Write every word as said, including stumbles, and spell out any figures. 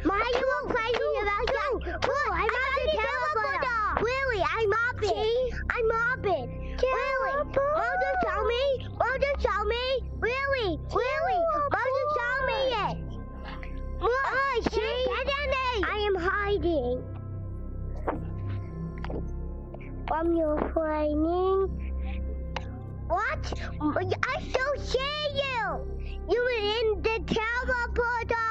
Why are you complaining about that? Look, I'm on the teleporter. Willie, I'm mopping. I'm mopping. Willie, Mom just show me. Mom just show me. Willie, Willie, Mom just show me it. Look, oh, see? I am hiding. From your flaming. What? I still see you. You were in the teleporter.